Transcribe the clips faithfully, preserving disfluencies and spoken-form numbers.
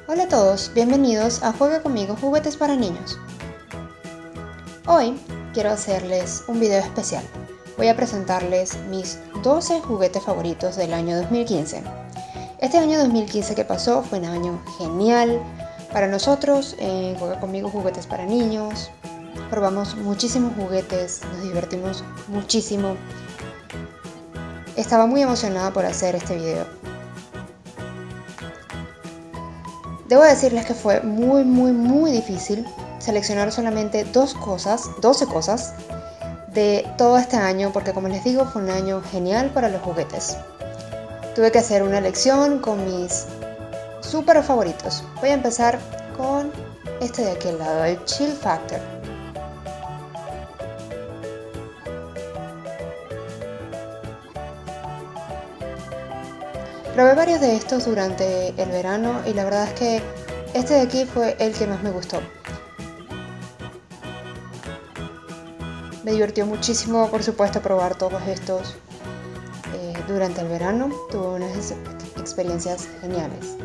Hola a todos, bienvenidos a Juega Conmigo Juguetes para Niños. Hoy quiero hacerles un video especial. Voy a presentarles mis doce juguetes favoritos del año dos mil quince. Este año dos mil quince que pasó fue un año genial para nosotros en Juega Conmigo Juguetes para Niños. Probamos muchísimos juguetes, nos divertimos muchísimo. Estaba muy emocionada por hacer este video. Debo decirles que fue muy muy muy difícil seleccionar solamente dos cosas, doce cosas de todo este año, porque como les digo fue un año genial para los juguetes. Tuve que hacer una elección con mis súper favoritos. Voy a empezar con este de aquel lado, el Chill Factor. Probé varios de estos durante el verano y la verdad es que este de aquí fue el que más me gustó. Me divirtió muchísimo, por supuesto, probar todos estos eh, durante el verano. Tuve unas experiencias geniales.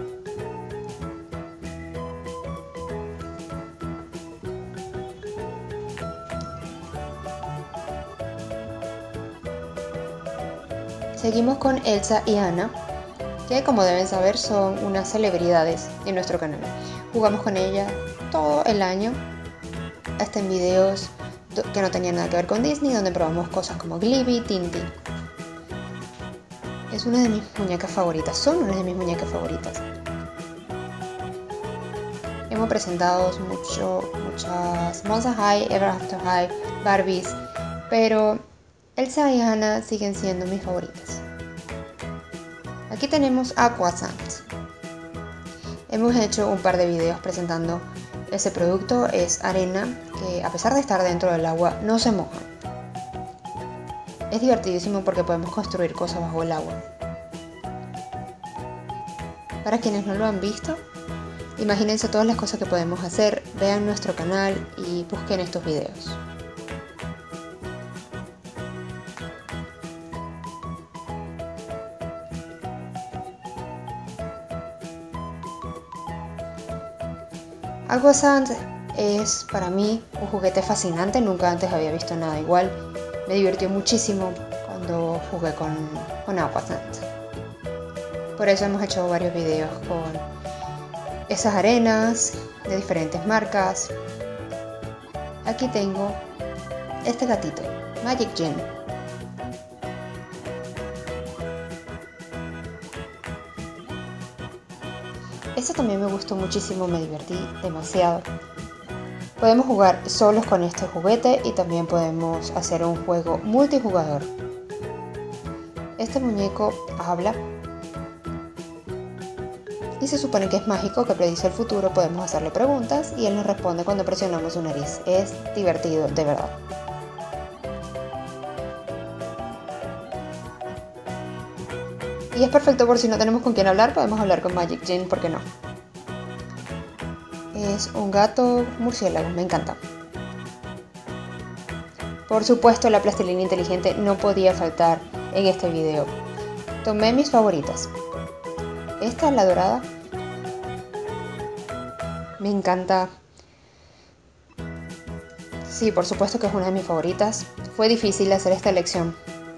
Seguimos con Elsa y Anna, que como deben saber son unas celebridades en nuestro canal. Jugamos con ella todo el año, hasta en videos que no tenían nada que ver con Disney, donde probamos cosas como Glibi, Tinty. Es una de mis muñecas favoritas, son una de mis muñecas favoritas. Hemos presentado mucho, muchas Monster High, Ever After High, Barbies, pero Elsa y Anna siguen siendo mis favoritas. Aquí tenemos Aquasand. Hemos hecho un par de videos presentando ese producto. Es arena que, a pesar de estar dentro del agua, no se moja. Es divertidísimo porque podemos construir cosas bajo el agua. Para quienes no lo han visto, imagínense todas las cosas que podemos hacer. Vean nuestro canal y busquen estos videos. Aquasand es para mí un juguete fascinante, nunca antes había visto nada igual. Me divirtió muchísimo cuando jugué con, con Aquasand. Por eso hemos hecho varios videos con esas arenas de diferentes marcas. Aquí tengo este gatito, Magic Gin. Este también me gustó muchísimo, me divertí demasiado. Podemos jugar solos con este juguete y también podemos hacer un juego multijugador. Este muñeco habla y se supone que es mágico, que predice el futuro. Podemos hacerle preguntas y él nos responde cuando presionamos su nariz. Es divertido, de verdad. Y es perfecto por si no tenemos con quién hablar, podemos hablar con Magic Gin, ¿por qué no? Es un gato murciélago, me encanta. Por supuesto, la plastilina inteligente no podía faltar en este video. Tomé mis favoritas. Esta es la dorada. Me encanta. Sí, por supuesto que es una de mis favoritas. Fue difícil hacer esta elección.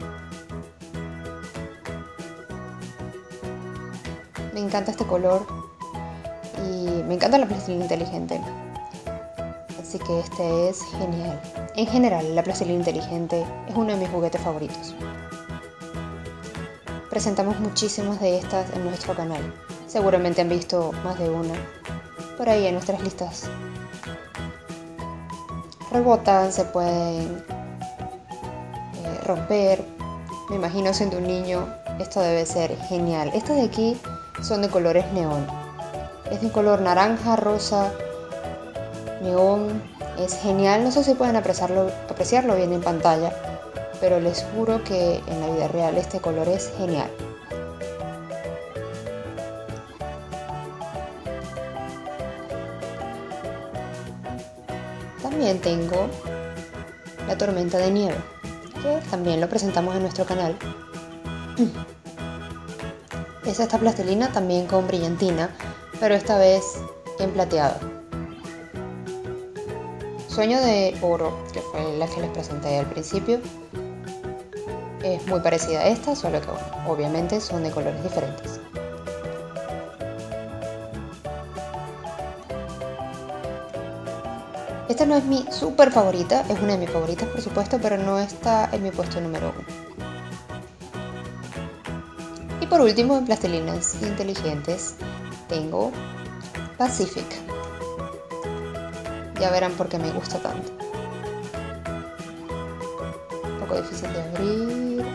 Me encanta este color y me encanta la plastilina inteligente, así que este es genial. En general, la plastilina inteligente es uno de mis juguetes favoritos. Presentamos muchísimas de estas en nuestro canal, seguramente han visto más de una por ahí en nuestras listas. Rebotan, se pueden eh, romper. Me imagino siendo un niño, esto debe ser genial. Estas de aquí son de colores neón. Es de color naranja, rosa, neón. Es genial. No sé si pueden apreciarlo, apreciarlo bien en pantalla, pero les juro que en la vida real este color es genial. También tengo la tormenta de nieve, que también lo presentamos en nuestro canal. Es esta plastilina también con brillantina pero esta vez en plateado. Sueño de Oro, que fue la que les presenté al principio, es muy parecida a esta, solo que bueno, obviamente son de colores diferentes. Esta no es mi super favorita, es una de mis favoritas por supuesto, pero no está en mi puesto número uno. Y por último, en plastilinas inteligentes, tengo Pacific. Ya verán por qué me gusta tanto. Un poco difícil de abrir.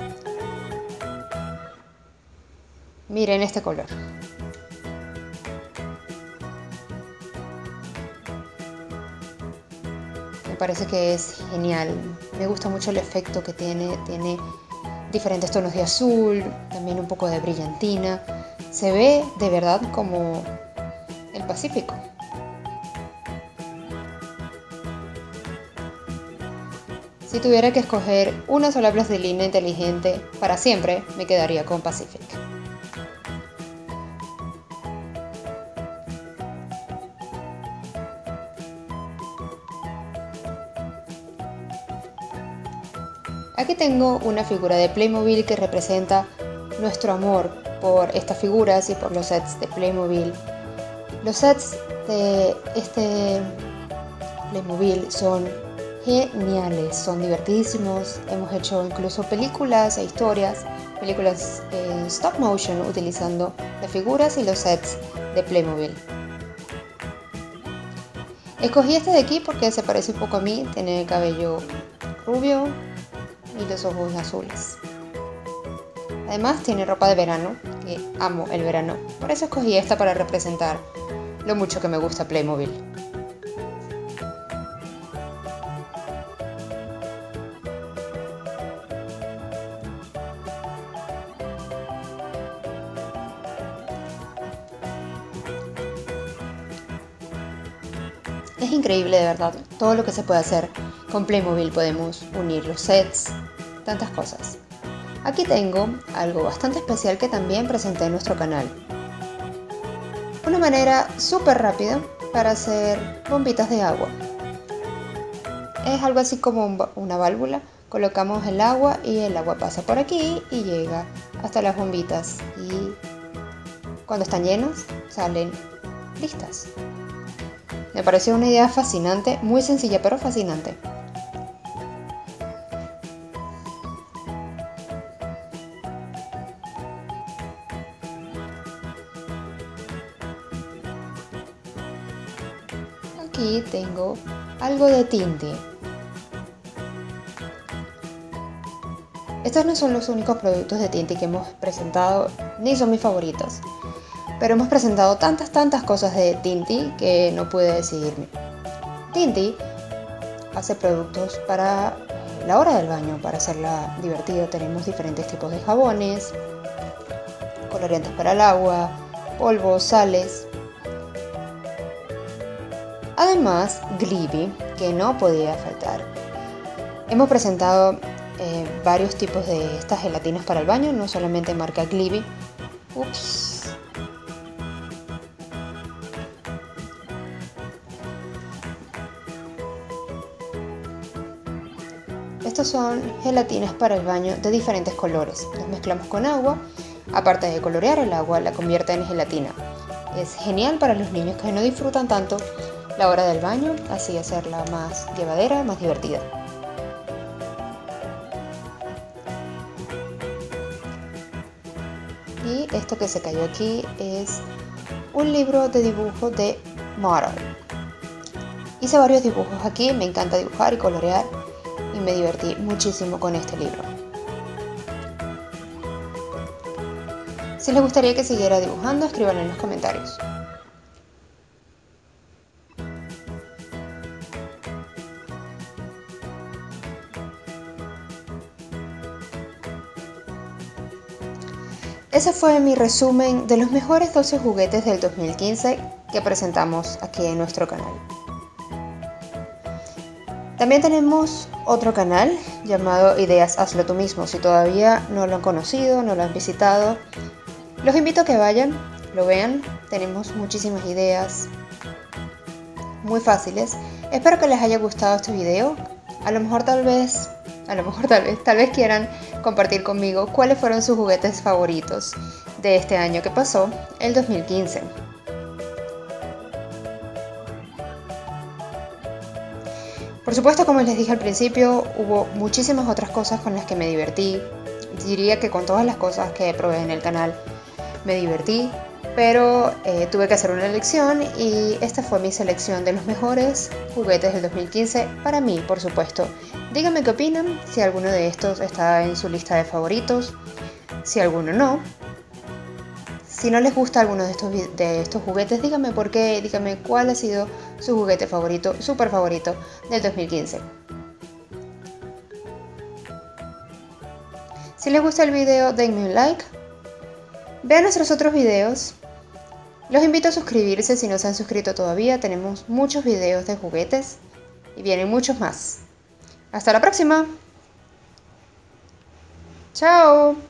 Miren este color. Me parece que es genial. Me gusta mucho el efecto que tiene. Tiene diferentes tonos de azul, también un poco de brillantina. Se ve de verdad como el Pacífico. Si tuviera que escoger una sola plastilina inteligente para siempre, me quedaría con Pacific. Aquí tengo una figura de Playmobil que representa nuestro amor por estas figuras y por los sets de Playmobil. Los sets de este Playmobil son geniales, son divertidísimos. Hemos hecho incluso películas e historias, películas en stop motion utilizando las figuras y los sets de Playmobil. Escogí este de aquí porque se parece un poco a mí, tiene el cabello rubio y los ojos azules. Además tiene ropa de verano, que amo el verano, por eso escogí esta para representar lo mucho que me gusta Playmobil. Es increíble de verdad todo lo que se puede hacer con Playmobil. Podemos unir los sets, tantas cosas. Aquí tengo algo bastante especial que también presenté en nuestro canal. Una manera súper rápida para hacer bombitas de agua. Es algo así como una válvula. Colocamos el agua y el agua pasa por aquí y llega hasta las bombitas. Y cuando están llenas, salen listas. Me pareció una idea fascinante, muy sencilla pero fascinante. Aquí tengo algo de tinte. Estos no son los únicos productos de Tinti que hemos presentado, ni son mis favoritos. Pero hemos presentado tantas, tantas cosas de Tinti que no pude decidirme. Tinti hace productos para la hora del baño, para hacerla divertida. Tenemos diferentes tipos de jabones, colorantes para el agua, polvos, sales. Además, Glibi, que no podía faltar. Hemos presentado eh, varios tipos de estas gelatinas para el baño, no solamente marca Glibi. Ups. Estos son gelatinas para el baño de diferentes colores. Las mezclamos con agua. Aparte de colorear el agua, la convierte en gelatina. Es genial para los niños que no disfrutan tanto la hora del baño, así hacerla más llevadera, más divertida. Y esto que se cayó aquí es un libro de dibujo de Model. Hice varios dibujos aquí, me encanta dibujar y colorear y me divertí muchísimo con este libro. Si les gustaría que siguiera dibujando, escríbanlo en los comentarios. Ese fue mi resumen de los mejores doce juguetes del dos mil quince que presentamos aquí en nuestro canal. También tenemos otro canal llamado Ideas Hazlo Tú Mismo. Si todavía no lo han conocido, no lo han visitado, los invito a que vayan. lo vean. Tenemos muchísimas ideas muy fáciles. Espero que les haya gustado este video. A lo mejor tal vez, a lo mejor tal vez, tal vez quieran compartir conmigo cuáles fueron sus juguetes favoritos de este año que pasó, el dos mil quince. Por supuesto, como les dije al principio, hubo muchísimas otras cosas con las que me divertí. Diría que con todas las cosas que probé en el canal me divertí, pero eh, tuve que hacer una elección y esta fue mi selección de los mejores juguetes del dos mil quince para mí, por supuesto. Díganme qué opinan, si alguno de estos está en su lista de favoritos, si alguno no. Si no les gusta alguno de estos, de estos juguetes, díganme por qué, díganme cuál ha sido su juguete favorito, súper favorito del dos mil quince. Si les gusta el video, denme un like. Vean nuestros otros videos. Los invito a suscribirse si no se han suscrito todavía. Tenemos muchos videos de juguetes y vienen muchos más. Hasta la próxima. Chao.